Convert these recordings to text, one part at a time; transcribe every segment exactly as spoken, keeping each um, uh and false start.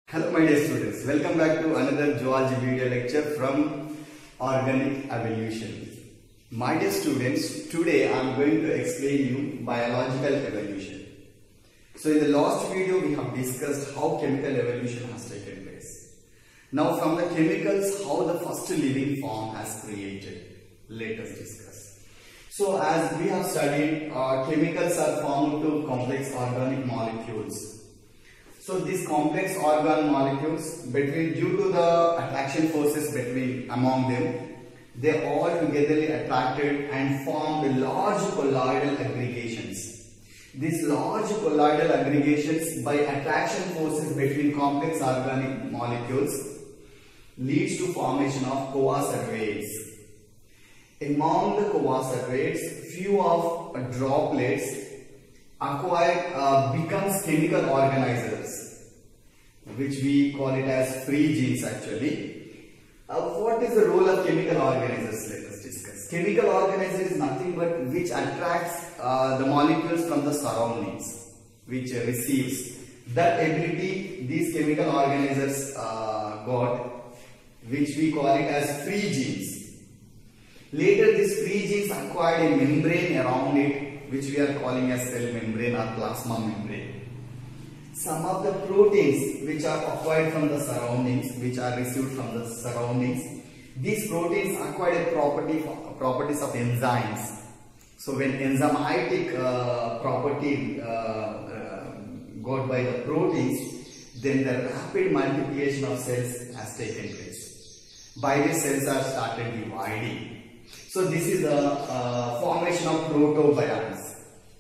Hello my dear students, welcome back to another zoology video lecture from Organic Evolution. My dear students, today I am going to explain you biological evolution. So in the last video we have discussed how chemical evolution has taken place. Now from the chemicals, how the first living form has created. Let us discuss. So as we have studied, uh, chemicals are formed to complex organic molecules. So these complex organ molecules, between due to the attraction forces between among them, they all together attracted and formed large colloidal aggregations. These large colloidal aggregations by attraction forces between complex organic molecules leads to formation of coacervates. Among the coacervates, few of droplets acquired uh, becomes chemical organizers, which we call it as free genes actually. Uh, what is the role of chemical organizers? Let us discuss. Chemical organizer is nothing but which attracts uh, the molecules from the surroundings, which uh, receives. That ability these chemical organizers uh, got, which we call it as free genes. Later these free genes acquired a membrane around it, which we are calling as cell membrane or plasma membrane. Some of the proteins which are acquired from the surroundings, which are received from the surroundings, these proteins acquired a property, properties of enzymes. So when enzymatic uh, property uh, uh, got by the proteins, then the rapid multiplication of cells has taken place. By this, cells are started dividing. So this is the uh, formation of protobionts.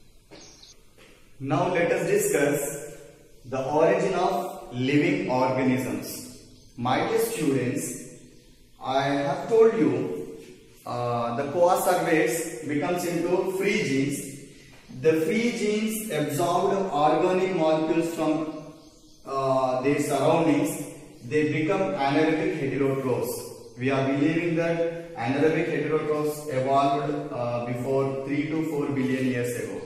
Now let us discuss the origin of living organisms. My dear students, I have told you uh, the coacervates becomes into free genes. The free genes absorbed organic molecules from uh, their surroundings. They become anaerobic heterotrophs. We are believing that anaerobic heterotrophs evolved uh, before three to four billion years ago.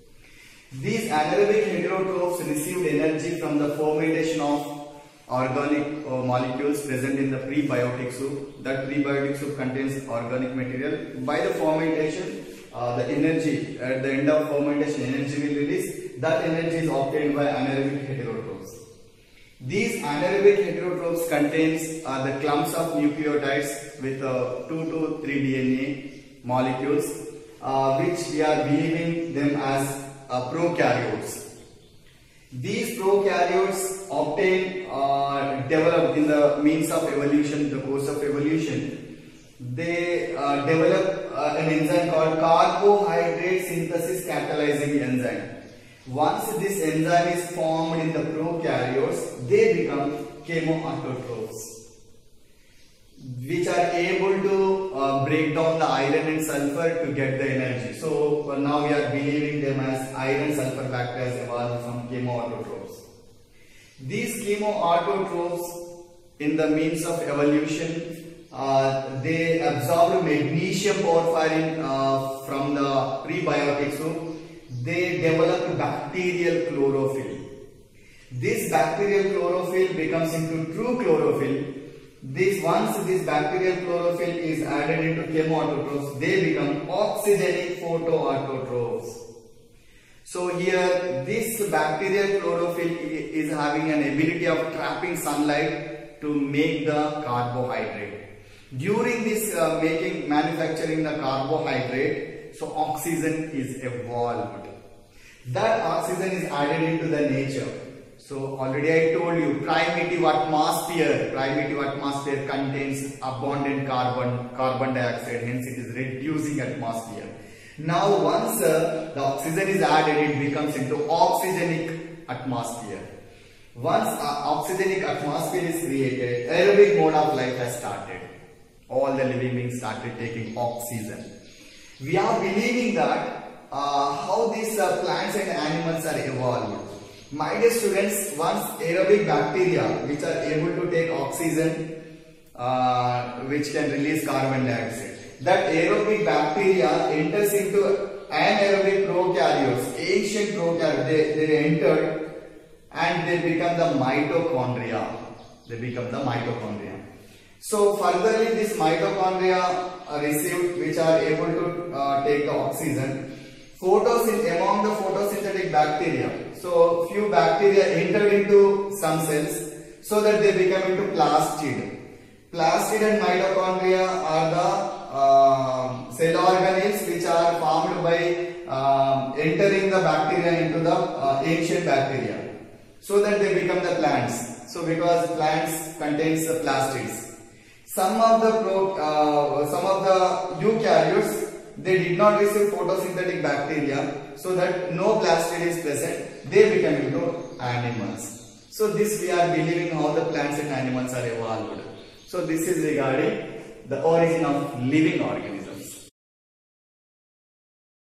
These anaerobic heterotrophs received energy from the fermentation of organic uh, molecules present in the prebiotic soup. That prebiotic soup contains organic material. By the fermentation, uh, the energy at the end of fermentation, energy will release. That energy is obtained by anaerobic heterotrophs. These anaerobic heterotrophs contains uh, the clumps of nucleotides with uh, two to three D N A molecules, uh, which we are believing them as uh, prokaryotes. These prokaryotes obtain, uh, developed in the means of evolution, the course of evolution. They uh, develop uh, an enzyme called carbohydrate synthesis catalyzing enzyme. Once this enzyme is formed in the prokaryotes, they become chemoautotrophs, which are able to uh, break down the iron and sulfur to get the energy. So uh, now we are believing them as iron sulfur bacteria evolved from chemoautotrophs. These chemoautotrophs, in the means of evolution, uh, they absorb magnesium porphyrin uh, from the prebiotic soup. They develop bacterial chlorophyll. This bacterial chlorophyll becomes into true chlorophyll. This once this bacterial chlorophyll is added into chemoautotrophs, they become oxygenic photoautotrophs. So here this bacterial chlorophyll is having an ability of trapping sunlight to make the carbohydrate. During this uh, making manufacturing the carbohydrate, so oxygen is evolved. That oxygen is added into the nature. So already I told you, primitive atmosphere, primitive atmosphere contains abundant carbon, carbon dioxide, hence it is reducing atmosphere. Now once uh, the oxygen is added, it becomes into oxygenic atmosphere. Once uh, oxygenic atmosphere is created, aerobic mode of life has started. All the living beings started taking oxygen. We are believing that Uh, how these uh, plants and animals are evolved. My dear students, once aerobic bacteria which are able to take oxygen, uh, which can release carbon dioxide, that aerobic bacteria enters into anaerobic prokaryotes, ancient prokaryotes, they, they entered and they become the mitochondria. They become the mitochondria. So furtherly, this mitochondria are received, which are able to uh, take the oxygen. Photosynth among the photosynthetic bacteria. So few bacteria enter into some cells so that they become into plastid. Plastid and mitochondria are the uh, cell organelles which are formed by uh, entering the bacteria into the uh, ancient bacteria, so that they become the plants. So because plants contains the plastids. Some of the pro, uh, some of the eukaryotes, they did not receive photosynthetic bacteria, so that no plastid is present. They become into animals. So this we are believing how the plants and animals are evolved. So this is regarding the origin of living organisms.